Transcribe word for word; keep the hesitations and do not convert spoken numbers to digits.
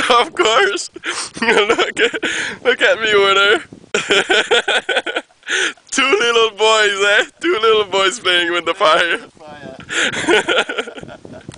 Of course. look, at, look at me with her. Two little boys, eh? Two little boys playing with the fire.